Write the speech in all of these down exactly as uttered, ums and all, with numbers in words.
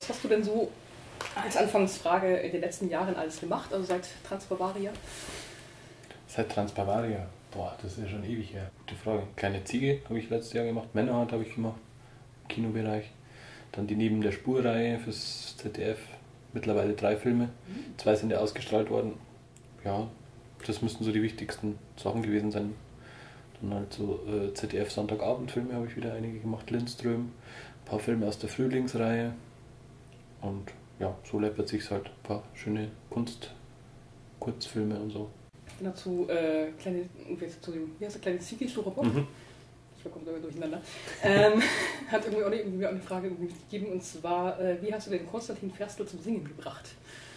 Was hast du denn so als Anfangsfrage in den letzten Jahren alles gemacht, also seit Transbavaria? Seit Transbavaria? Boah, das ist ja schon ewig her. Gute Frage. Kleine Ziege habe ich letztes Jahr gemacht, Männerhand habe ich gemacht, im Kinobereich. Dann die Neben der Spur-Reihe fürs Z D F, mittlerweile drei Filme, mhm. zwei sind ja ausgestrahlt worden. Ja, das müssten so die wichtigsten Sachen gewesen sein. Dann halt so äh, Z D F Sonntagabendfilme habe ich wieder einige gemacht, Lindström, ein paar Filme aus der Frühlingsreihe und ja, so läppert sich's halt, ein paar schöne Kunst-Kurzfilme und so. Genau, zu äh, kleine, zu dem, wie heißt der, kleine Ziege, Schlurobot? Mhm. Ich komme sogar durcheinander. ähm, hat irgendwie auch irgendwie eine Frage gegeben, und zwar, äh, wie hast du den Konstantin Ferstl zum Singen gebracht?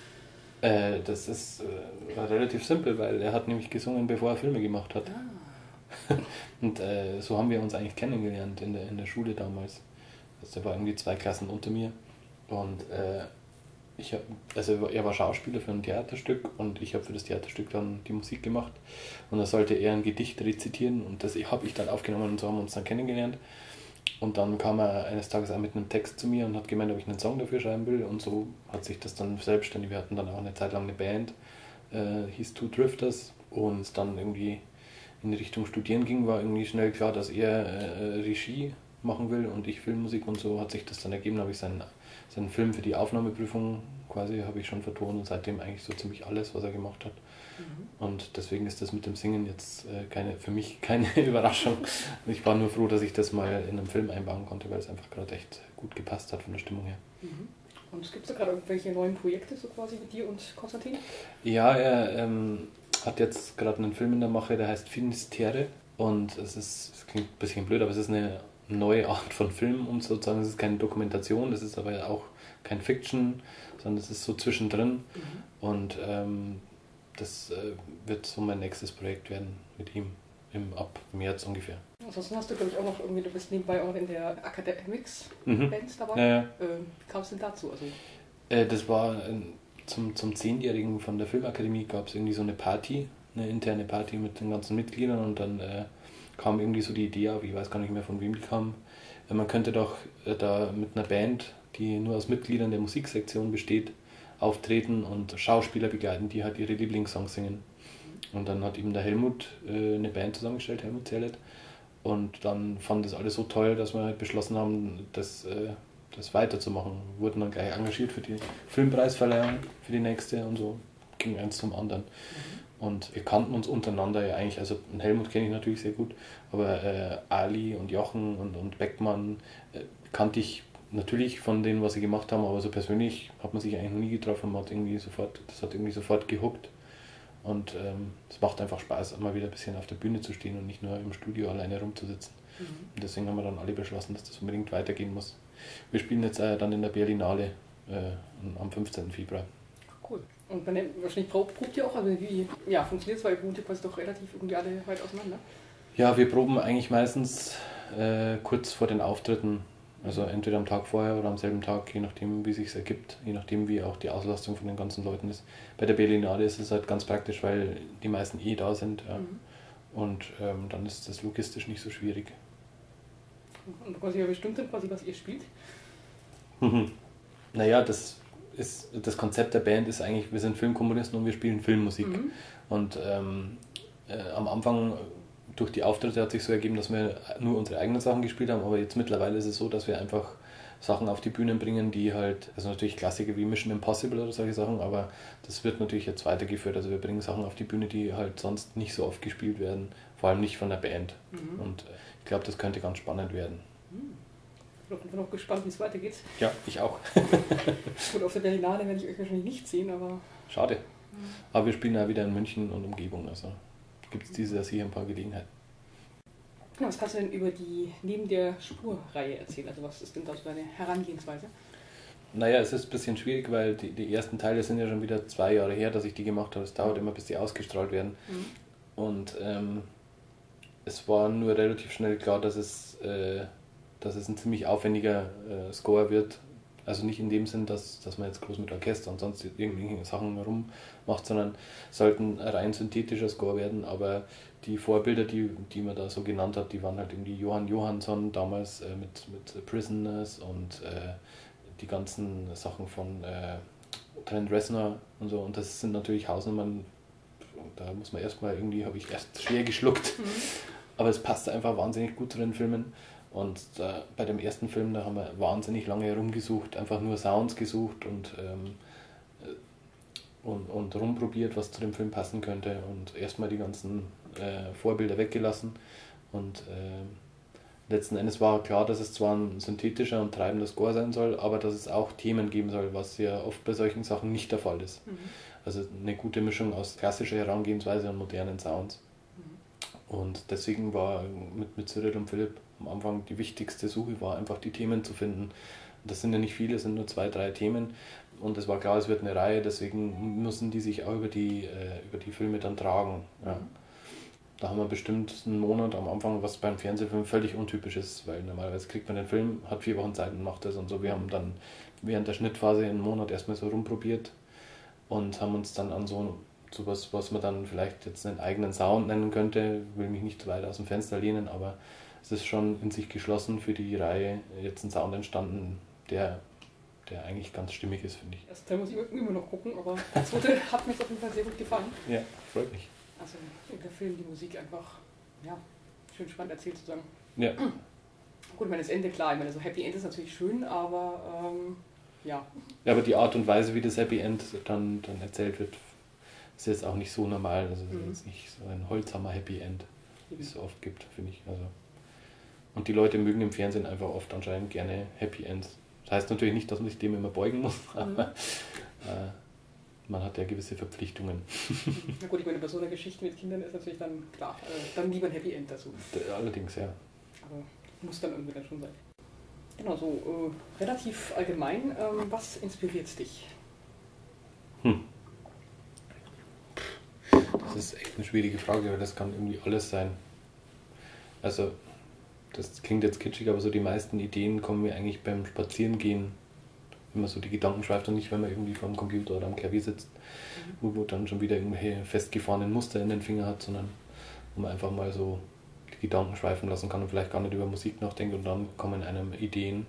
Äh, das ist äh, relativ simpel, weil er hat nämlich gesungen, bevor er Filme gemacht hat. Ah. Und äh, so haben wir uns eigentlich kennengelernt in der, in der Schule damals. Also der war irgendwie zwei Klassen unter mir. Und äh, ich hab, also er war Schauspieler für ein Theaterstück und ich habe für das Theaterstück dann die Musik gemacht. Und da sollte er ein Gedicht rezitieren und das habe ich dann aufgenommen und so haben wir uns dann kennengelernt. Und dann kam er eines Tages auch mit einem Text zu mir und hat gemeint, ob ich einen Song dafür schreiben will. Und so hat sich das dann selbstständig. Wir hatten dann auch eine Zeit lang eine Band, äh, hieß Two Drifters. Und dann irgendwie in Richtung Studieren ging, war irgendwie schnell klar, dass er äh, Regie machen will und ich Filmmusik. Und so hat sich das dann ergeben. Da habe ich seinen, seinen Film für die Aufnahmeprüfung quasi habe ich schon vertont und seitdem eigentlich so ziemlich alles, was er gemacht hat. Mhm. Und deswegen ist das mit dem Singen jetzt äh, keine, für mich keine Überraschung. Ich war nur froh, dass ich das mal in einem Film einbauen konnte, weil es einfach gerade echt gut gepasst hat von der Stimmung her. Mhm. Und gibt es da gerade irgendwelche neuen Projekte so quasi mit dir und Konstantin? Ja, er ähm, hat jetzt gerade einen Film in der Mache, der heißt Finisterre. Und es ist, es klingt ein bisschen blöd, aber es ist eine neue Art von Film, um sozusagen, es ist keine Dokumentation, es ist aber auch kein Fiction, sondern es ist so zwischendrin. Mhm. Und ähm, das äh, wird so mein nächstes Projekt werden mit ihm im ab März ungefähr. Ansonsten hast du, glaube ich, auch noch irgendwie, du bist nebenbei auch in der Academics-Band mhm. dabei. Ja, ja. Äh, wie kam es denn dazu? Also äh, das war äh, zum, zum Zehnjährigen von der Filmakademie gab es irgendwie so eine Party, eine interne Party mit den ganzen Mitgliedern und dann äh, kam irgendwie so die Idee auf, ich weiß gar nicht mehr von wem die kam, äh, man könnte doch äh, da mit einer Band, die nur aus Mitgliedern der Musiksektion besteht, auftreten und Schauspieler begleiten, die halt ihre Lieblingssongs singen. Und dann hat eben der Helmut äh, eine Band zusammengestellt, Helmut Zerlett. Und dann fand das alles so toll, dass wir halt beschlossen haben, das, äh, das weiterzumachen. Wir wurden dann gleich engagiert für die Filmpreisverleihung, für die nächste und so ging eins zum anderen. Mhm. Und wir kannten uns untereinander ja eigentlich, also Helmut kenne ich natürlich sehr gut, aber äh, Ali und Jochen und, und Beckmann äh, kannte ich natürlich von denen, was sie gemacht haben, aber so persönlich hat man sich eigentlich noch nie getroffen, man hat irgendwie sofort, das hat irgendwie sofort gehuckt. Und ähm, es macht einfach Spaß, immer wieder ein bisschen auf der Bühne zu stehen und nicht nur im Studio alleine rumzusitzen. Mhm. Und deswegen haben wir dann alle beschlossen, dass das unbedingt weitergehen muss. Wir spielen jetzt äh, dann in der Berlinale äh, am fünfzehnten Februar. Cool. Und wenn ihr, wahrscheinlich probt, probt ihr auch, also wie ja, funktioniert es, weil ihr wohnt ihr quasi doch relativ irgendwie alle weit auseinander? Ja, wir proben eigentlich meistens äh, kurz vor den Auftritten. Also entweder am Tag vorher oder am selben Tag, je nachdem, wie es sich ergibt, je nachdem, wie auch die Auslastung von den ganzen Leuten ist. Bei der Berlinale ist es halt ganz praktisch, weil die meisten eh da sind. Ja. Mhm. Und ähm, dann ist das logistisch nicht so schwierig. Und quasi bestimmt dann quasi, was ihr spielt? Mhm. Naja, das ist das Konzept der Band ist eigentlich, wir sind Filmkomponisten und wir spielen Filmmusik. Mhm. Und ähm, äh, am Anfang durch die Auftritte hat sich so ergeben, dass wir nur unsere eigenen Sachen gespielt haben, aber jetzt mittlerweile ist es so, dass wir einfach Sachen auf die Bühnen bringen, die halt, also natürlich Klassiker wie Mission Impossible oder solche Sachen, aber das wird natürlich jetzt weitergeführt, also wir bringen Sachen auf die Bühne, die halt sonst nicht so oft gespielt werden, vor allem nicht von der Band. Mhm. Und ich glaube, das könnte ganz spannend werden. Mhm. Ich bin noch gespannt, wie es weitergeht. Ja, ich auch. Gut, auf der Berlinale werde ich euch wahrscheinlich nicht sehen, aber... Schade. Mhm. Aber wir spielen ja wieder in München und Umgebung, also gibt es dieses Jahr sicher ein paar Gelegenheiten. Ja, was kannst du denn über die Neben der Spur-Reihe erzählen? Also was ist denn da so deine Herangehensweise? Naja, es ist ein bisschen schwierig, weil die, die ersten Teile sind ja schon wieder zwei Jahre her, dass ich die gemacht habe. Es dauert immer, bis die ausgestrahlt werden. Mhm. Und ähm, es war nur relativ schnell klar, dass es, äh, dass es ein ziemlich aufwendiger äh, Score wird. Also nicht in dem Sinn, dass, dass man jetzt groß mit Orchester und sonst irgendwelche Sachen rummacht, sondern sollten ein rein synthetischer Score werden. Aber die Vorbilder, die, die man da so genannt hat, die waren halt irgendwie Johann Johansson damals äh, mit, mit Prisoners und äh, die ganzen Sachen von äh, Trent Reznor und so. Und das sind natürlich Hausnummern, da muss man erstmal irgendwie, habe ich erst schwer geschluckt. Mhm. Aber es passt einfach wahnsinnig gut zu den Filmen. Und äh, bei dem ersten Film, da haben wir wahnsinnig lange herumgesucht, einfach nur Sounds gesucht und, ähm, und, und rumprobiert, was zu dem Film passen könnte. Und erstmal die ganzen äh, Vorbilder weggelassen. Und äh, letzten Endes war klar, dass es zwar ein synthetischer und treibender Score sein soll, aber dass es auch Themen geben soll, was ja oft bei solchen Sachen nicht der Fall ist. Mhm. Also eine gute Mischung aus klassischer Herangehensweise und modernen Sounds. Mhm. Und deswegen war mit, mit Cyril und Philipp am Anfang die wichtigste Suche, war einfach die Themen zu finden. Und das sind ja nicht viele, es sind nur zwei, drei Themen. Und es war klar, es wird eine Reihe, deswegen müssen die sich auch über die, äh, über die Filme dann tragen. Ja. Mhm. Da haben wir bestimmt einen Monat am Anfang, was beim Fernsehfilm völlig untypisch ist, weil normalerweise kriegt man den Film, hat vier Wochen Zeit und macht das und so. Wir haben dann während der Schnittphase einen Monat erstmal so rumprobiert und haben uns dann an so, so was, was man dann vielleicht jetzt einen eigenen Sound nennen könnte, will mich nicht zu weit aus dem Fenster lehnen, aber es ist schon in sich geschlossen für die Reihe jetzt ein Sound entstanden, der, der eigentlich ganz stimmig ist, finde ich. Das Teil muss ich immer noch gucken, aber das zweite hat mir auf jeden Fall sehr gut gefallen. Ja, freut mich. Also in der Film, die Musik einfach, ja, schön spannend erzählt zu sagen. Ja. Gut, ich meine, das Ende, klar, ich meine, so Happy End ist natürlich schön, aber ähm, ja. Ja, aber die Art und Weise, wie das Happy End dann, dann erzählt wird, ist jetzt auch nicht so normal. Also es mhm. ist nicht so ein Holzhammer Happy End, wie es so oft gibt, finde ich. Also. Und die Leute mögen im Fernsehen einfach oft anscheinend gerne Happy Ends. Das heißt natürlich nicht, dass man sich dem immer beugen muss, mhm. aber äh, man hat ja gewisse Verpflichtungen. Na gut, ich meine, bei so einer Geschichte mit Kindern ist natürlich dann klar, äh, dann lieber ein Happy End dazu. Allerdings, ja. Aber muss dann irgendwie dann schon sein. Genau, so äh, relativ allgemein, ähm, was inspiriert dich? Hm. Das ist echt eine schwierige Frage, weil das kann irgendwie alles sein. Also, das klingt jetzt kitschig, aber so die meisten Ideen kommen mir eigentlich beim Spazierengehen, wenn man so die Gedanken schreibt und nicht, wenn man irgendwie vor dem Computer oder am Klavier sitzt, mhm. wo man dann schon wieder irgendwelche festgefahrenen Muster in den Finger hat, sondern wo man einfach mal so die Gedanken schweifen lassen kann und vielleicht gar nicht über Musik nachdenkt und dann kommen einem Ideen.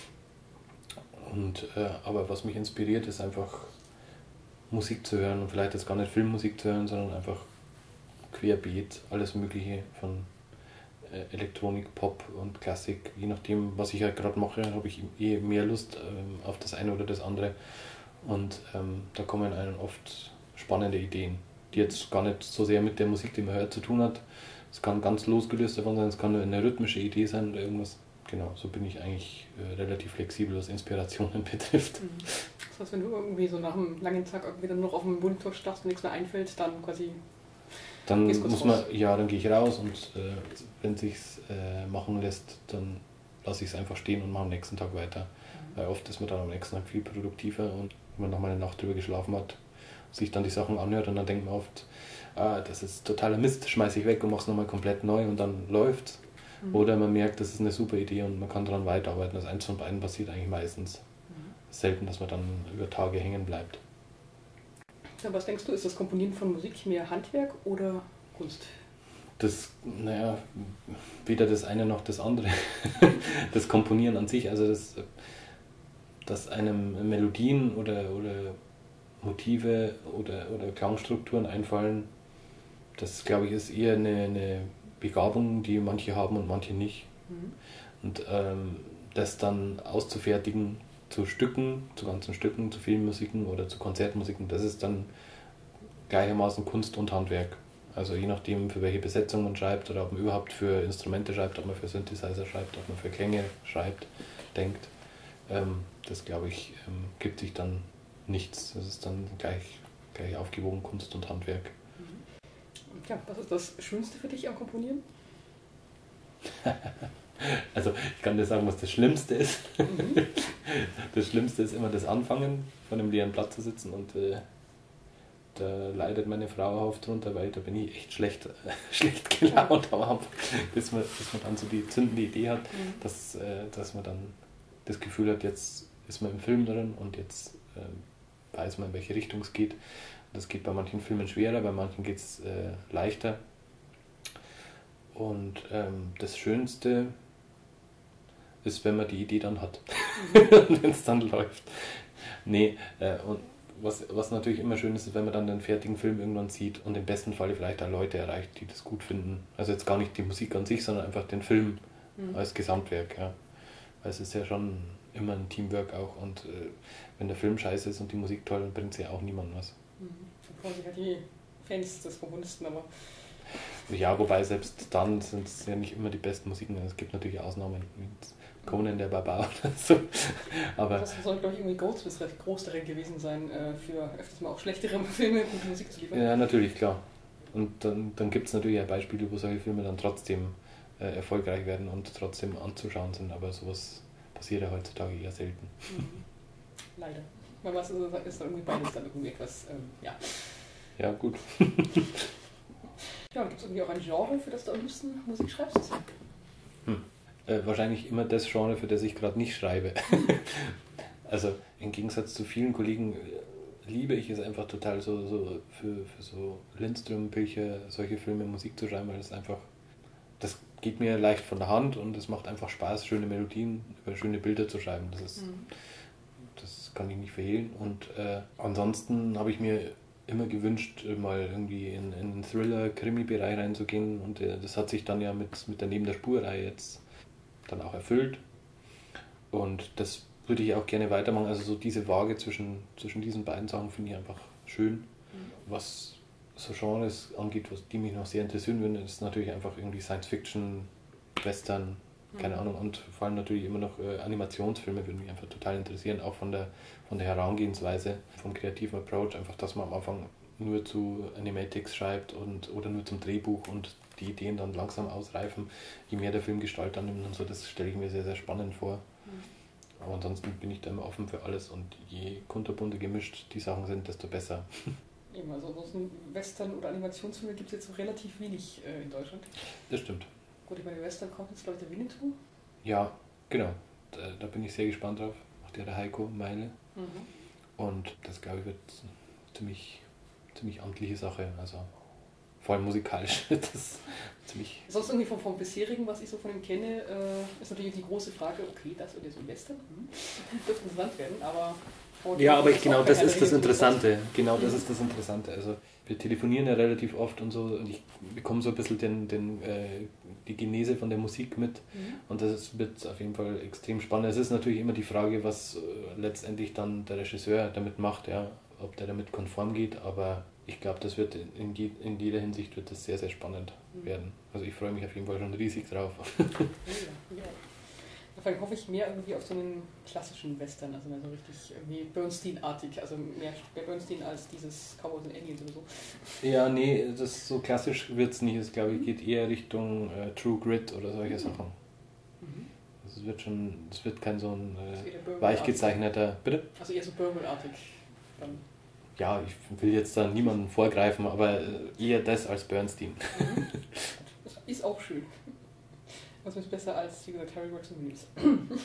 Und, äh, aber was mich inspiriert, ist einfach Musik zu hören und vielleicht jetzt gar nicht Filmmusik zu hören, sondern einfach querbeet, alles Mögliche von Elektronik, Pop und Klassik, je nachdem, was ich halt gerade mache, habe ich eh mehr Lust ähm, auf das eine oder das andere und ähm, da kommen einem oft spannende Ideen, die jetzt gar nicht so sehr mit der Musik, die man hört, zu tun hat. Es kann ganz losgelöst davon sein, es kann nur eine rhythmische Idee sein oder irgendwas. Genau, so bin ich eigentlich äh, relativ flexibel, was Inspirationen betrifft. Mhm. Das heißt, wenn du irgendwie so nach einem langen Tag irgendwie dann noch auf dem Monitor starrst und nichts mehr einfällt, dann quasi Dann muss man, ja, dann gehe ich raus und äh, wenn es sich äh, machen lässt, dann lasse ich es einfach stehen und mache am nächsten Tag weiter. Mhm. Weil oft ist man dann am nächsten Tag viel produktiver und wenn man nochmal eine Nacht drüber geschlafen hat, sich dann die Sachen anhört und dann denkt man oft, ah, das ist totaler Mist, schmeiße ich weg und mache es nochmal komplett neu und dann läuft's. Mhm. Oder man merkt, das ist eine super Idee und man kann daran weiterarbeiten. Das eins von beiden passiert eigentlich meistens. Mhm. Selten, dass man dann über Tage hängen bleibt. Ja, was denkst du, ist das Komponieren von Musik mehr Handwerk oder Kunst? Das, naja, weder das eine noch das andere. Das Komponieren an sich, also das, dass einem Melodien oder, oder Motive oder, oder Klangstrukturen einfallen, das glaube ich ist eher eine, eine Begabung, die manche haben und manche nicht. Mhm. Und ähm, das dann auszufertigen zu Stücken, zu ganzen Stücken, zu Filmmusiken oder zu Konzertmusiken, das ist dann gleichermaßen Kunst und Handwerk. Also je nachdem, für welche Besetzung man schreibt oder ob man überhaupt für Instrumente schreibt, ob man für Synthesizer schreibt, ob man für Klänge schreibt, denkt, ähm, das glaube ich, ähm, gibt sich dann nichts. Das ist dann gleich, gleich aufgewogen Kunst und Handwerk. Ja, was ist das Schönste für dich am Komponieren? Also ich kann dir sagen, was das Schlimmste ist. Mhm. Das Schlimmste ist immer das Anfangen, vor einem leeren Blatt zu sitzen und äh, da leidet meine Frau oft drunter, weil da bin ich echt schlecht, äh, schlecht gelaunt am Anfang, bis man, bis man dann so die zündende Idee hat, mhm. dass, äh, dass man dann das Gefühl hat, jetzt ist man im Film drin und jetzt äh, weiß man, in welche Richtung es geht. Das geht bei manchen Filmen schwerer, bei manchen geht es äh, leichter. Und ähm, das Schönste, ist, wenn man die Idee dann hat. Mhm. Wenn es dann läuft. Nee, äh, und was, was natürlich immer schön ist, ist, wenn man dann den fertigen Film irgendwann sieht und im besten Fall vielleicht auch Leute erreicht, die das gut finden. Also jetzt gar nicht die Musik an sich, sondern einfach den Film mhm. als Gesamtwerk. Ja. Weil es ist ja schon immer ein Teamwork auch und äh, wenn der Film scheiße ist und die Musik toll, dann bringt es ja auch niemandem was. Mhm. Dann sich halt die Fans des Komponisten, aber... Ja, wobei selbst dann sind es ja nicht immer die besten Musiken. Es gibt natürlich Ausnahmen, wie Conan der Barbar oder so. Aber das soll, glaube ich, irgendwie Goldsmith recht groß darin gewesen sein, für öfters mal auch schlechtere Filme gute Musik zu liefern. Ja, natürlich, klar. Und dann, dann gibt es natürlich auch Beispiele, wo solche Filme dann trotzdem äh, erfolgreich werden und trotzdem anzuschauen sind. Aber sowas passiert ja heutzutage eher selten. Mhm. Leider. Weil was ist dann irgendwie beides dann irgendwie etwas, ähm, ja. Ja, gut. Ja, und gibt es irgendwie auch ein Genre, für das du am liebsten Musik schreibst? Hm. Äh, wahrscheinlich immer das Genre, für das ich gerade nicht schreibe. Also im Gegensatz zu vielen Kollegen äh, liebe ich es einfach total, so, so für, für so Lindström-Bücher, solche Filme Musik zu schreiben, weil das einfach, das geht mir leicht von der Hand und es macht einfach Spaß, schöne Melodien über schöne Bilder zu schreiben. Das ist, mhm. das kann ich nicht verhehlen. Und äh, ansonsten habe ich mir immer gewünscht, mal irgendwie in, in den Thriller-Krimi-Bereich reinzugehen und äh, das hat sich dann ja mit, mit der Neben der Spur-Reihe jetzt dann auch erfüllt und das würde ich auch gerne weitermachen, also so diese Waage zwischen, zwischen diesen beiden Sachen finde ich einfach schön. Mhm. Was so Genres angeht, was die mich noch sehr interessieren würden, ist natürlich einfach irgendwie Science-Fiction, Western, keine mhm. Ahnung, und vor allem natürlich immer noch äh, Animationsfilme würden mich einfach total interessieren, auch von der, von der Herangehensweise, vom kreativen Approach, einfach, dass man am Anfang nur zu Animatics schreibt und, oder nur zum Drehbuch und die Ideen dann langsam ausreifen, je mehr der Film Gestalt annimmt und so, das stelle ich mir sehr, sehr spannend vor. Mhm. Aber ansonsten bin ich da immer offen für alles und je kunterbunter gemischt die Sachen sind, desto besser. Eben, also ansonsten Western- oder Animationsfilme gibt es jetzt so relativ wenig äh, in Deutschland. Das stimmt. Gut, ich meine, Western kommt jetzt, glaube ich, der Winnetou. Ja, genau. Da, da bin ich sehr gespannt drauf. Macht ja der Heiko Meile. Mhm. Und das, glaube ich, wird eine ziemlich, ziemlich amtliche Sache. Also vor allem musikalisch wird das ziemlich... Sonst irgendwie vom, vom bisherigen, was ich so von ihm kenne, äh, ist natürlich die große Frage, okay, das und jetzt Western, hm. dürfte interessant werden, aber... Ja, aber ich, genau das ist das Interessante. Genau das ist das Interessante. Also wir telefonieren ja relativ oft und so und ich bekomme so ein bisschen den, den, äh, die Genese von der Musik mit mhm. und das wird auf jeden Fall extrem spannend. Es ist natürlich immer die Frage, was äh, letztendlich dann der Regisseur damit macht, ja, ob der damit konform geht, aber ich glaube, das wird in, je, in jeder Hinsicht wird das sehr, sehr spannend mhm. werden. Also ich freue mich auf jeden Fall schon riesig drauf. Ja, ja. Vor allem hoffe ich mehr irgendwie auf so einen klassischen Western, also mehr so richtig wie Bernstein-artig, also mehr, mehr Bernstein als dieses Cowboys and Indians oder so. Ja, nee, das so klassisch wird es nicht. Es glaube ich geht eher Richtung äh, True Grit oder solche mhm. Sachen. Mhm. Also es wird schon, es wird kein so ein äh, weich gezeichneter, bitte? Also eher so Burble-artig dann. Ja, ich will jetzt da niemanden vorgreifen, aber eher das als Bernstein. Mhm. Das ist auch schön. Was ist besser als, wie gesagt, Harry Works and News.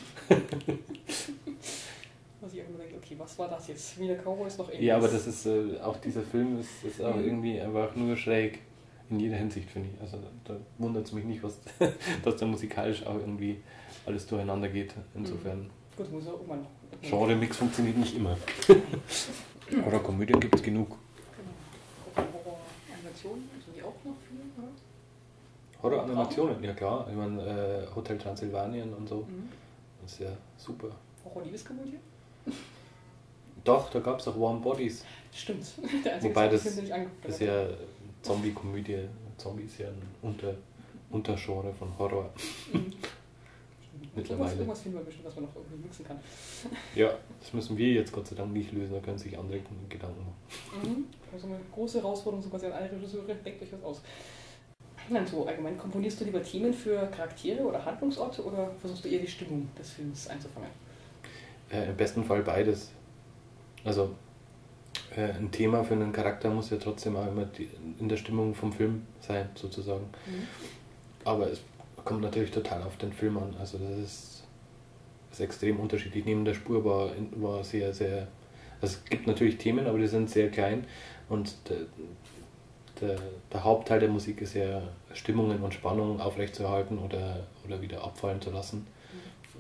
Was ich immer denke, okay, was war das jetzt? Wie der Cowboy ist noch ähnlich. Ja, aber das ist, äh, auch dieser Film ist, ist auch mhm. irgendwie einfach nur schräg in jeder Hinsicht, finde ich. Also da, da wundert es mich nicht, was, dass da musikalisch auch irgendwie alles durcheinander geht. Insofern. Mhm. Gut, muss auch immer noch. Genre-Mix funktioniert nicht immer. Horror-Komödien gibt es genug. Genau. Horror-Animationen, sind die auch noch viel, oder? Horror-Animationen, ja klar. Ich meine, äh, Hotel Transsilvanien und so. Mhm. Das ist ja super. Horror-Liebeskomödie? Doch, da gab es auch Warm Bodies. Stimmt. Wobei das ist ja Zombie-Komödie. Zombie ist ja ein Unter, Untergenre von Horror. Mhm. Mittlerweile. Irgendwas finden wir bestimmt, was man noch irgendwie mixen kann. Ja, das müssen wir jetzt Gott sei Dank nicht lösen, da können sich andere Gedanken machen. Mhm. Also eine große Herausforderung, so quasi an alle Regisseure, denkt euch was aus. Dann so allgemein, komponierst du lieber Themen für Charaktere oder Handlungsorte oder versuchst du eher die Stimmung des Films einzufangen? Äh, Im besten Fall beides. Also äh, ein Thema für einen Charakter muss ja trotzdem auch immer die, in der Stimmung vom Film sein, sozusagen. Mhm. Aber es kommt natürlich total auf den Film an. Also das ist, ist extrem unterschiedlich. Neben der Spur war, war sehr, sehr... Also es gibt natürlich Themen, aber die sind sehr klein und der, der, der Hauptteil der Musik ist ja Stimmungen und Spannungen aufrechtzuerhalten oder, oder wieder abfallen zu lassen. Mhm.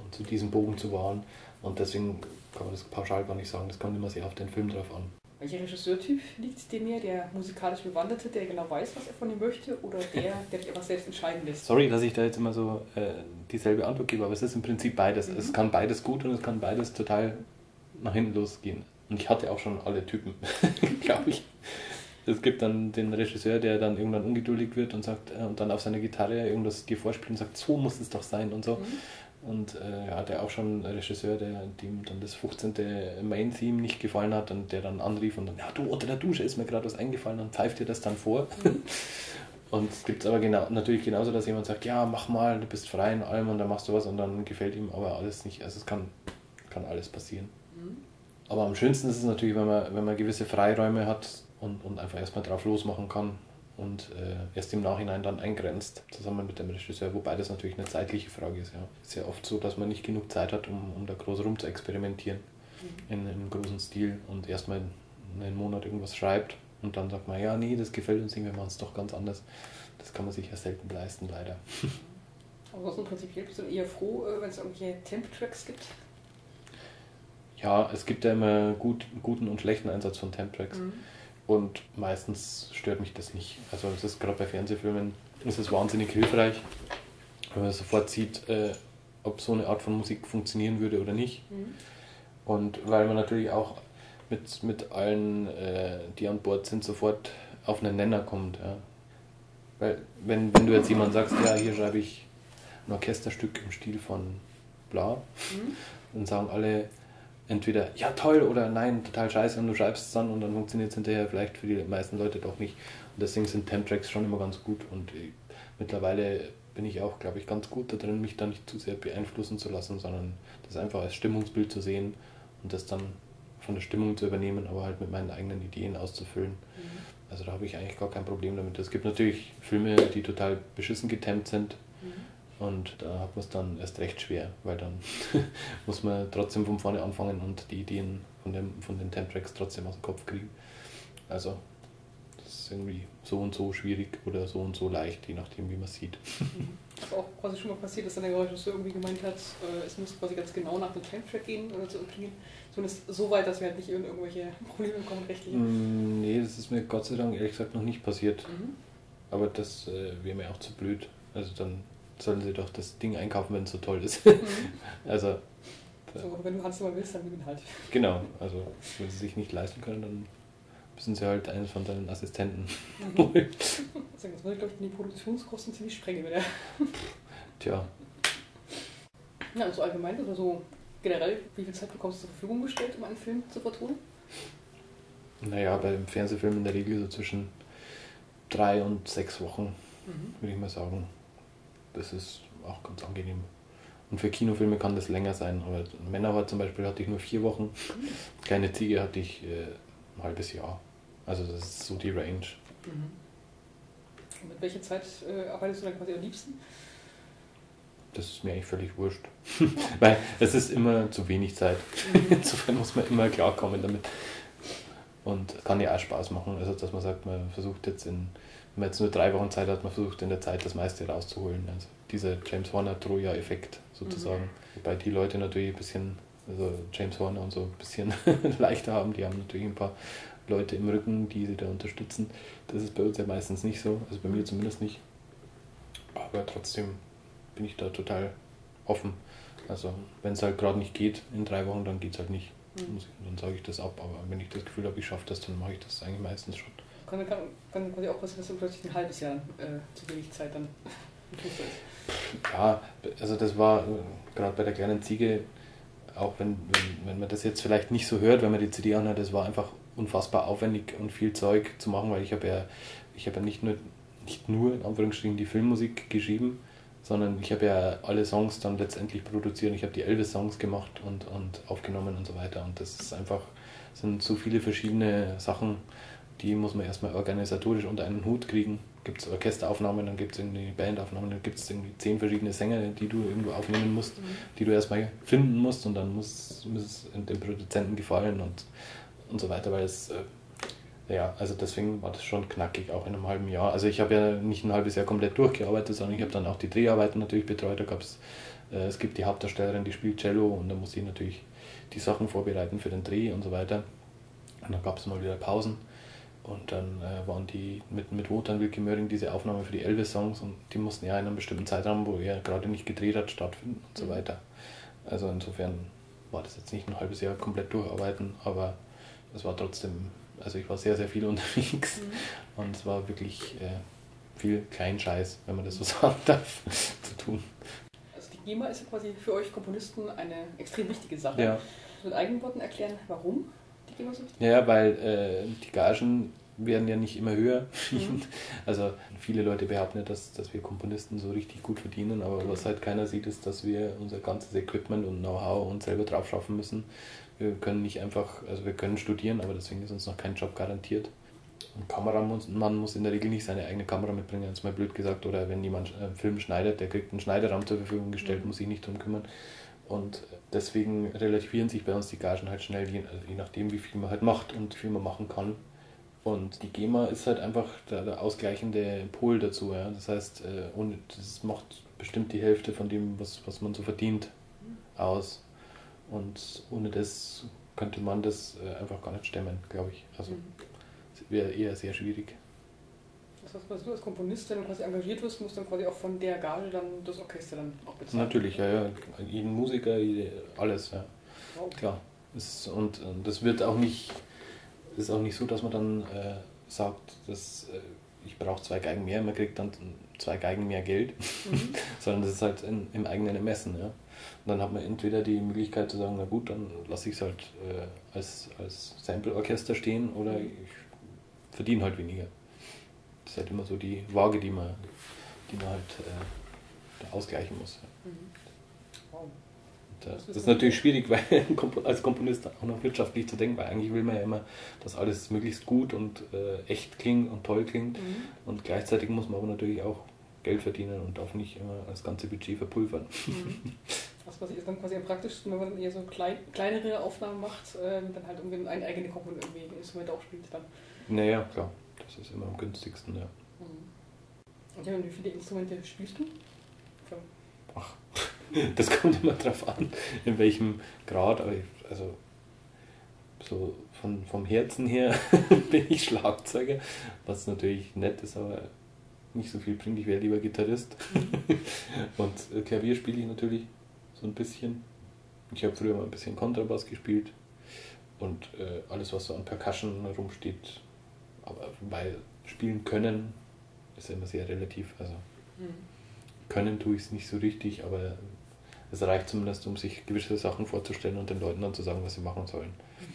zu diesem Bogen zu wahren. Und deswegen kann man das pauschal gar nicht sagen, das kommt immer sehr auf den Film drauf an. Welcher Regisseurtyp liegt dir mehr? Der musikalisch Bewanderte, der genau weiß, was er von ihm möchte, oder der, der sich einfach selbst entscheiden lässt? Sorry, dass ich da jetzt immer so äh, dieselbe Antwort gebe, aber es ist im Prinzip beides. Mhm. Es kann beides gut und es kann beides total nach hinten losgehen. Und ich hatte auch schon alle Typen, glaube ich. Es gibt dann den Regisseur, der dann irgendwann ungeduldig wird und sagt äh, und dann auf seiner Gitarre irgendwas dir vorspielt und sagt, so muss es doch sein und so. Mhm. Und äh, ja, der auch schon ein Regisseur, der dem dann das fünfzehnte Main-Theme nicht gefallen hat und der dann anrief und dann, ja du, unter der Dusche ist mir gerade was eingefallen und pfeift dir das dann vor. Mhm. Und es gibt aber genau, natürlich genauso, dass jemand sagt, ja mach mal, du bist frei in allem und dann machst du was und dann gefällt ihm aber alles nicht. Also es kann, kann alles passieren. Mhm. Aber am schönsten ist es natürlich, wenn man, wenn man gewisse Freiräume hat und, und einfach erstmal drauf losmachen kann. Und äh, erst im Nachhinein dann eingrenzt, zusammen mit dem Regisseur, wobei das natürlich eine zeitliche Frage ist. Ja. Es ist ja oft so, dass man nicht genug Zeit hat, um, um da groß rum zu experimentieren, mhm. in einem großen Stil und erstmal einen Monat irgendwas schreibt und dann sagt man, ja nee, das gefällt uns nicht, wir machen es doch ganz anders. Das kann man sich ja selten leisten, leider. Aber sonst prinzipiell bist du eher froh, wenn es irgendwelche Temp-Tracks gibt? Ja, es gibt ja immer gut, guten und schlechten Einsatz von Temp-Tracks. Mhm. Und meistens stört mich das nicht. Also es ist gerade bei Fernsehfilmen ist es wahnsinnig hilfreich, wenn man sofort sieht, äh, ob so eine Art von Musik funktionieren würde oder nicht. Mhm. Und weil man natürlich auch mit, mit allen, äh, die an Bord sind, sofort auf einen Nenner kommt. Ja. Weil wenn, wenn du jetzt jemand sagst, ja, hier schreibe ich ein Orchesterstück im Stil von bla, mhm. dann sagen alle, entweder ja toll oder nein, total scheiße und du schreibst es dann und dann funktioniert es hinterher vielleicht für die meisten Leute doch nicht. Und deswegen sind Temp-Tracks schon immer ganz gut und ich, mittlerweile bin ich auch, glaube ich, ganz gut da drin, mich da nicht zu sehr beeinflussen zu lassen, sondern das einfach als Stimmungsbild zu sehen und das dann von der Stimmung zu übernehmen, aber halt mit meinen eigenen Ideen auszufüllen. Mhm. Also da habe ich eigentlich gar kein Problem damit. Es gibt natürlich Filme, die total beschissen getempt sind. Mhm. Und da hat man es dann erst recht schwer, weil dann muss man trotzdem von vorne anfangen und die Ideen von, dem, von den Temp-Tracks trotzdem aus dem Kopf kriegen. Also das ist irgendwie so und so schwierig oder so und so leicht, je nachdem wie man es sieht. Ist auch quasi schon mal passiert, dass dann der Regisseur irgendwie gemeint hat, äh, es muss quasi ganz genau nach dem Temp-Track gehen oder so klingen. Zumindest so weit, dass wir halt nicht in irgendwelche Probleme kommen, rechtliche. Mm, nee, das ist mir Gott sei Dank ehrlich gesagt noch nicht passiert. Mhm. Aber das äh, wäre mir auch zu blöd. Also dann sollen sie doch das Ding einkaufen, wenn es so toll ist. Mhm. Also, so, wenn du Hans mal willst, dann nimm ihn halt. Genau, also wenn sie sich nicht leisten können, dann müssen sie halt einen von deinen Assistenten mhm. holen. Das würde, glaube ich, die Produktionskosten ziemlich sprengen, wenn er. Tja. Ja, und so allgemein oder so generell, wie viel Zeit bekommst du zur Verfügung gestellt, um einen Film zu vertonen? Naja, beim Fernsehfilm in der Regel so zwischen drei und sechs Wochen, mhm. würde ich mal sagen. Das ist auch ganz angenehm. Und für Kinofilme kann das länger sein. Aber Männerhort zum Beispiel hatte ich nur vier Wochen. Kleine Ziege hatte ich äh, ein halbes Jahr. Also das ist so die Range. Mhm. Und mit welcher Zeit äh, arbeitest du dann quasi am liebsten? Das ist mir eigentlich völlig wurscht. Weil es ist immer zu wenig Zeit. Mhm. Insofern muss man immer klarkommen damit. Und es kann ja auch Spaß machen. Also dass man sagt, man versucht jetzt in wenn man jetzt nur drei Wochen Zeit hat, man versucht in der Zeit das meiste rauszuholen. Also dieser James Horner-Troja-Effekt sozusagen. Mhm. Wobei die Leute natürlich ein bisschen, also James Horner und so ein bisschen leichter haben. Die haben natürlich ein paar Leute im Rücken, die sie da unterstützen. Das ist bei uns ja meistens nicht so, also bei mir zumindest nicht. Aber trotzdem bin ich da total offen. Also wenn es halt gerade nicht geht in drei Wochen, dann geht es halt nicht. Mhm. Dann sage ich das ab. Aber wenn ich das Gefühl habe, ich schaffe das, dann mache ich das eigentlich meistens schon. Kann, kann, kann quasi auch passieren, dass du plötzlich ein halbes Jahr äh, zu wenig Zeit dann im Fußball ist. Ja, also das war äh, gerade bei der kleinen Ziege, auch wenn, wenn, wenn man das jetzt vielleicht nicht so hört, wenn man die C D anhört, das war einfach unfassbar aufwendig und viel Zeug zu machen, weil ich habe ja, ich habe ja nicht nur, nicht nur in Anführungsstrichen die Filmmusik geschrieben, sondern ich habe ja alle Songs dann letztendlich produziert. Ich habe die Elvis-Songs gemacht und, und aufgenommen und so weiter. Und das ist einfach, sind so viele verschiedene Sachen, die muss man erstmal organisatorisch unter einen Hut kriegen. Gibt es Orchesteraufnahmen, dann gibt es irgendwie Bandaufnahmen, dann gibt es irgendwie zehn verschiedene Sänger, die du irgendwo aufnehmen musst, mhm. die du erstmal finden musst und dann muss, muss es dem Produzenten gefallen und, und so weiter, weil es, äh, ja, also deswegen war das schon knackig, auch in einem halben Jahr. Also ich habe ja nicht ein halbes Jahr komplett durchgearbeitet, sondern ich habe dann auch die Dreharbeiten natürlich betreut, da gab es Äh, es gibt die Hauptdarstellerin, die spielt Cello und dann muss sie natürlich die Sachen vorbereiten für den Dreh und so weiter. Und dann gab es mal wieder Pausen. Und dann äh, waren die mit, mit Wotan Wilke Möhring diese Aufnahme für die Elvis-Songs und die mussten ja in einem bestimmten Zeitraum, wo er gerade nicht gedreht hat, stattfinden und so weiter. Also insofern war das jetzt nicht ein halbes Jahr komplett durcharbeiten, aber es war trotzdem, also ich war sehr, sehr viel unterwegs mhm. und es war wirklich äh, viel Kleinscheiß, wenn man das so sagen darf, zu tun. Also die GEMA ist ja quasi für euch Komponisten eine extrem wichtige Sache. Ja. Mit eigenen Worten erklären, warum? Ja, weil äh, die Gagen werden ja nicht immer höher. Mhm. Also viele Leute behaupten ja, dass, dass wir Komponisten so richtig gut verdienen, aber mhm. was halt keiner sieht, ist, dass wir unser ganzes Equipment und Know-how uns selber drauf schaffen müssen. Wir können nicht einfach, also wir können studieren, aber deswegen ist uns noch kein Job garantiert. Ein Kameramann muss in der Regel nicht seine eigene Kamera mitbringen, jetzt mal blöd gesagt, oder wenn jemand einen Film schneidet, der kriegt einen Schneiderraum zur Verfügung gestellt, mhm. muss sich nicht drum kümmern. Und deswegen relativieren sich bei uns die Gagen halt schnell, je, je nachdem, wie viel man halt macht und wie viel man machen kann. Und die GEMA ist halt einfach der, der ausgleichende Pol dazu. Ja. Das heißt, ohne, das macht bestimmt die Hälfte von dem, was, was man so verdient, aus. Und ohne das könnte man das einfach gar nicht stemmen, glaube ich. Also es wäre eher sehr schwierig. Das heißt, was du als Komponist, wenn du quasi engagiert wirst, musst du dann quasi auch von der Gage dann das Orchester dann auch bezahlen? Natürlich, ja, ja. Jeden Musiker, jede, alles, ja. Wow. Klar. Es, und, und das wird auch nicht, es ist auch nicht so, dass man dann äh, sagt, dass äh, ich brauche zwei Geigen mehr, man kriegt dann zwei Geigen mehr Geld, mhm. sondern das ist halt in, im eigenen Ermessen, ja. Und dann hat man entweder die Möglichkeit zu sagen, na gut, dann lasse ich es halt äh, als, als Sample-Orchester stehen oder ich verdiene halt weniger. Das ist halt immer so die Waage, die man, die man halt äh, ausgleichen muss. Mhm. Wow. Und, äh, das ist natürlich schwierig, weil als Komponist auch noch wirtschaftlich zu denken, weil eigentlich will man ja immer, dass alles möglichst gut und äh, echt klingt und toll klingt. Mhm. Und gleichzeitig muss man aber natürlich auch Geld verdienen und darf nicht immer das ganze Budget verpulvern. Mhm. Das quasi ist dann quasi am praktischsten, wenn man eher so klein, kleinere Aufnahmen macht, äh, dann halt irgendwie ein eigene Komponent irgendwie Instrumente auch spielt dann. Naja, klar. Das ist immer am günstigsten, ja. Und ja, und wie viele Instrumente spielst du? Ach, das kommt immer drauf an, in welchem Grad. Aber ich, also so von, vom Herzen her bin ich Schlagzeuger, was natürlich nett ist, aber nicht so viel bringt. Ich wäre lieber Gitarrist. Und Klavier spiele ich natürlich so ein bisschen. Ich habe früher mal ein bisschen Kontrabass gespielt und äh, alles, was so an Percussion rumsteht. Aber weil spielen können ist ja immer sehr relativ. Also mhm. können tue ich es nicht so richtig, aber es reicht zumindest, um sich gewisse Sachen vorzustellen und den Leuten dann zu sagen, was sie machen sollen.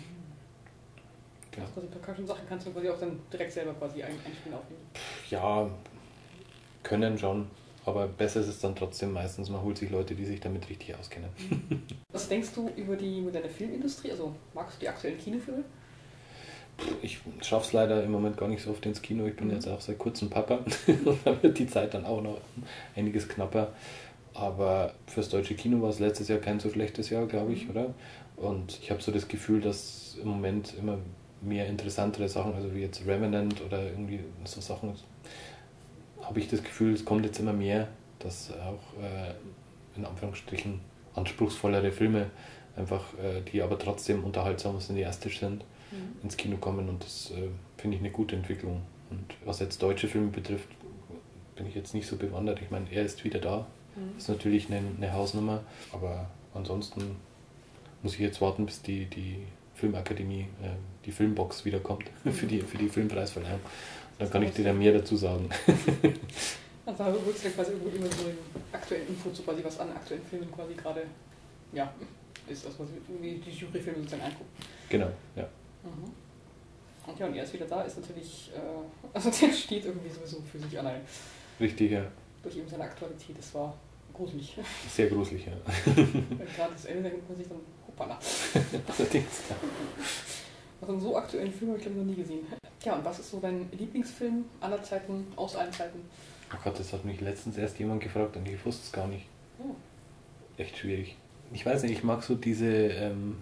Mhm. Ja. Also Percussion-Sachen kannst du quasi auch dann direkt selber quasi einspielen aufnehmen? Ja, können schon, aber besser ist es dann trotzdem meistens, man holt sich Leute, die sich damit richtig auskennen. Mhm. Was denkst du über die moderne Filmindustrie? Also magst du die aktuellen Kinofilme? Ich schaffe es leider im Moment gar nicht so oft ins Kino. Ich bin mhm. jetzt auch seit kurzem Papa und da wird die Zeit dann auch noch einiges knapper. Aber fürs deutsche Kino war es letztes Jahr kein so schlechtes Jahr, glaube ich, oder? Und ich habe so das Gefühl, dass im Moment immer mehr interessantere Sachen, also wie jetzt Revenant oder irgendwie so Sachen, habe ich das Gefühl, es kommt jetzt immer mehr, dass auch äh, in Anführungsstrichen anspruchsvollere Filme einfach, äh, die aber trotzdem unterhaltsam und cineastisch sind, mhm. ins Kino kommen und das äh, finde ich eine gute Entwicklung. Und was jetzt deutsche Filme betrifft, bin ich jetzt nicht so bewandert. Ich meine, er ist wieder da, mhm. ist natürlich eine, eine Hausnummer, aber ansonsten muss ich jetzt warten, bis die, die Filmakademie, äh, die Filmbox wiederkommt mhm. für, die, für die Filmpreisverleihung. Dann kann ich dir da mehr dazu sagen. Also holst du dann quasi immer so den aktuellen Info zu quasi, was an aktuellen Filmen quasi gerade ja, ist, also wie die Juryfilme sozusagen angucken. Genau, ja. Mhm. Und ja, und er ist wieder da, ist natürlich, äh, also der steht irgendwie sowieso für sich allein. Richtig, ja. Durch eben seine Aktualität, das war gruselig. Sehr gruselig, ja. Gerade das Ende, da denkt man sich dann, hoppala. Allerdings, ja. Also einen so aktuellen Film habe ich glaube ich noch nie gesehen. Ja, und was ist so dein Lieblingsfilm aller Zeiten, aus allen Zeiten? Oh Gott, das hat mich letztens erst jemand gefragt und ich wusste es gar nicht. Oh. Echt schwierig. Ich weiß nicht, ich mag so diese, ähm,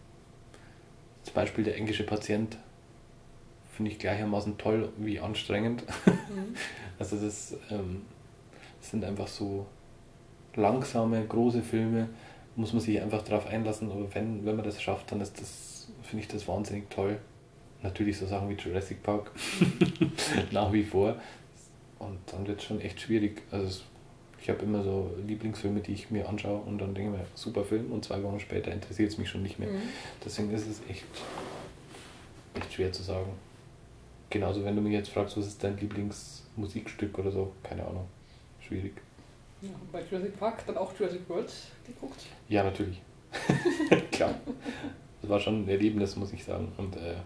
zum Beispiel der englische Patient, finde ich gleichermaßen toll wie anstrengend. Mhm. Also das, ähm, das sind einfach so langsame, große Filme, muss man sich einfach darauf einlassen, aber wenn, wenn man das schafft, dann ist das, finde ich das wahnsinnig toll. Natürlich so Sachen wie Jurassic Park, nach wie vor. Und dann wird es schon echt schwierig. Also es, ich habe immer so Lieblingsfilme, die ich mir anschaue und dann denke ich mir, super Film, und zwei Wochen später interessiert es mich schon nicht mehr. Mhm. Deswegen ist es echt, echt schwer zu sagen. Genauso, wenn du mich jetzt fragst, was ist dein Lieblingsmusikstück oder so, keine Ahnung, schwierig. Ja, bei Jurassic Park dann auch Jurassic World geguckt? Ja, natürlich. Klar. Das war schon ein Erlebnis, muss ich sagen. Und äh,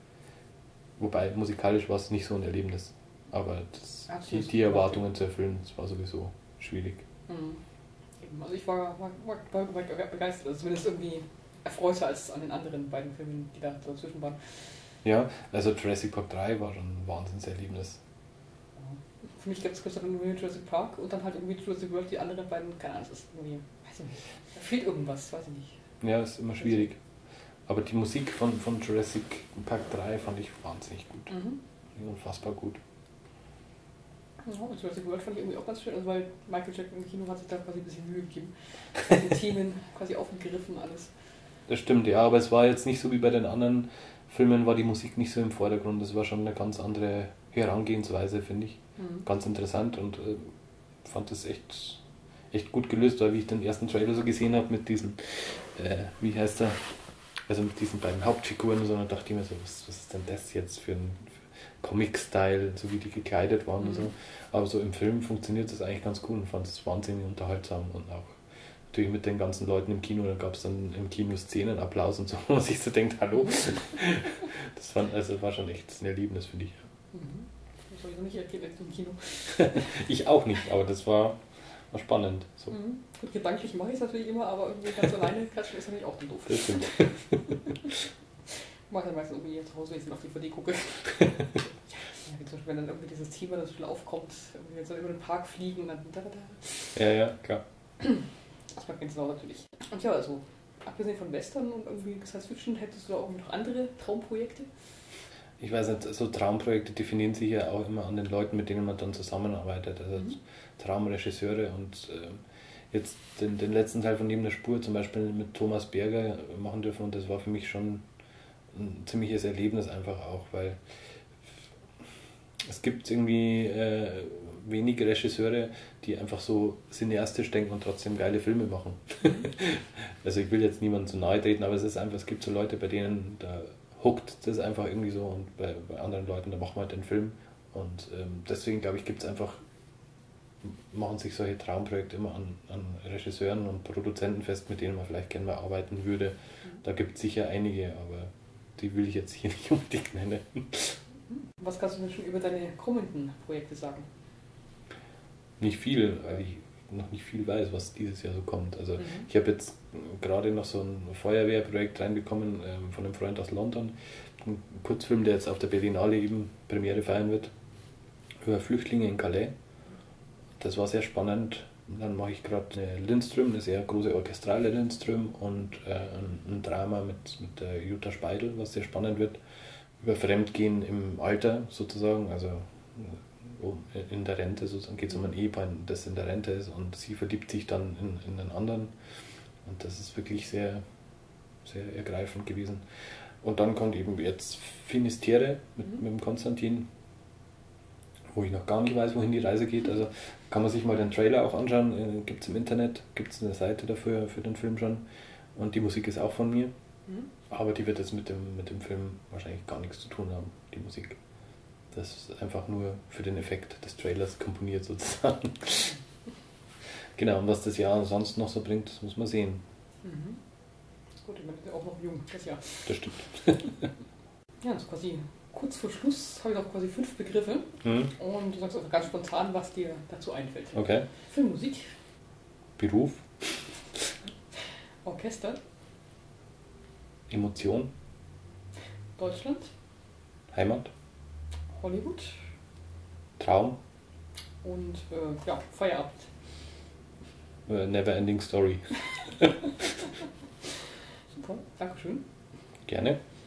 wobei musikalisch war es nicht so ein Erlebnis. Aber das, die, die Erwartungen zu erfüllen, das war sowieso schwierig. Mhm. Also ich war, war, war, war begeistert, also zumindest irgendwie erfreuter als an den anderen beiden Filmen, die da dazwischen waren. Ja, also Jurassic Park drei war schon ein Wahnsinnserlebnis. Für mich gibt es dann nur Jurassic Park und dann halt irgendwie Jurassic World, die anderen beiden, keine Ahnung, das ist irgendwie, weiß ich nicht, da fehlt irgendwas, weiß ich nicht. Ja, ist immer schwierig. Aber die Musik von, von Jurassic Park drei fand ich wahnsinnig gut. Mhm. Unfassbar gut. Ja, und Jurassic World fand ich irgendwie auch ganz schön, also weil Michael Jackson im Kino hat sich da quasi ein bisschen Mühe gegeben. Die Themen quasi aufgegriffen, alles. Das stimmt, ja, aber es war jetzt nicht so wie bei den anderen Filmen, war die Musik nicht so im Vordergrund. Das war schon eine ganz andere Herangehensweise, finde ich. Mhm. Ganz interessant und äh, fand das echt, echt gut gelöst, weil wie ich den ersten Trailer so gesehen habe mit diesen, äh, wie heißt er, also mit diesen beiden Hauptfiguren, sondern dachte ich mir so, was, was ist denn das jetzt für ein Comic-Style, so wie die gekleidet waren mhm. und so. Aber so im Film funktioniert das eigentlich ganz gut und fand es wahnsinnig unterhaltsam und auch natürlich mit den ganzen Leuten im Kino, da gab es dann im Kino Szenen, Applaus und so, wo man sich so denkt, hallo. Das fand, also war schon echt ein Erlebnis, finde ich. Mhm. Das habe ich noch nicht erlebt im Kino. Ich auch nicht, aber das war, war spannend. So. Mhm. Gut, gedanklich mache ich es natürlich immer, aber irgendwie ganz alleine klatschen ist natürlich auch dann doof. Das stimmt. Ich mache dann meistens irgendwie zu Hause, wenn ich dann auf die D V D gucke. Ja, wie zum Beispiel, wenn dann irgendwie dieses Thema das schon aufkommt, irgendwie jetzt dann über den Park fliegen und dann da, da, da. Ja, ja, klar. Das mag ganz genau natürlich. Und ja, also abgesehen von Western und irgendwie Science Fiction, hättest du auch noch andere Traumprojekte? Ich weiß nicht, so Traumprojekte definieren sich ja auch immer an den Leuten, mit denen man dann zusammenarbeitet. Also mhm. Traumregisseure und äh, jetzt den, den letzten Teil von Neben der Spur zum Beispiel mit Thomas Berger machen dürfen und das war für mich schon ein ziemliches Erlebnis einfach auch, weil es gibt irgendwie äh, wenige Regisseure, die einfach so cineastisch denken und trotzdem geile Filme machen. Also ich will jetzt niemandem zu nahe treten, aber es ist einfach, es gibt so Leute, bei denen da huckt das einfach irgendwie so und bei, bei anderen Leuten, da machen wir halt den Film und ähm, deswegen glaube ich, gibt es einfach, machen sich solche Traumprojekte immer an, an Regisseuren und Produzenten fest, mit denen man vielleicht gerne mal arbeiten würde. Da gibt es sicher einige, aber die will ich jetzt hier nicht unbedingt nennen. Was kannst du mir schon über deine kommenden Projekte sagen? Nicht viel, weil ich noch nicht viel weiß, was dieses Jahr so kommt. Also mhm. ich habe jetzt gerade noch so ein Feuerwehrprojekt reinbekommen ähm, von einem Freund aus London. Ein Kurzfilm, der jetzt auf der Berlinale eben Premiere feiern wird, über Flüchtlinge in Calais. Das war sehr spannend. Dann mache ich gerade eine Lindström, eine sehr große orchestrale Lindström und äh, ein, ein Drama mit, mit der Jutta Speidel, was sehr spannend wird. Über Fremdgehen im Alter sozusagen, also in der Rente sozusagen, geht es um ein Ehepaar, das in der Rente ist und sie verliebt sich dann in, in den anderen und das ist wirklich sehr, sehr ergreifend gewesen. Und dann kommt eben jetzt Finisterre mit, mhm. mit dem Konstantin, wo ich noch gar nicht weiß, wohin die Reise geht. Also kann man sich mal den Trailer auch anschauen, äh, gibt es im Internet, gibt es eine Seite dafür für den Film schon und die Musik ist auch von mir, mhm. aber die wird jetzt mit dem, mit dem Film wahrscheinlich gar nichts zu tun haben, die Musik. Das ist einfach nur für den Effekt des Trailers komponiert sozusagen. Genau, und was das Jahr sonst noch so bringt, das muss man sehen. Mhm. Gut, ich bin ja auch noch jung, das Jahr. Das stimmt. Ja, das ist quasi kurz vor Schluss habe ich noch quasi fünf Begriffe mhm. und du sagst einfach ganz spontan, was dir dazu einfällt. Okay. Filmmusik. Beruf. Orchester. Emotion. Deutschland. Heimat. Hollywood. Traum. Und äh, ja, Feierabend. Uh, never ending story. Super, Dankeschön. Gerne.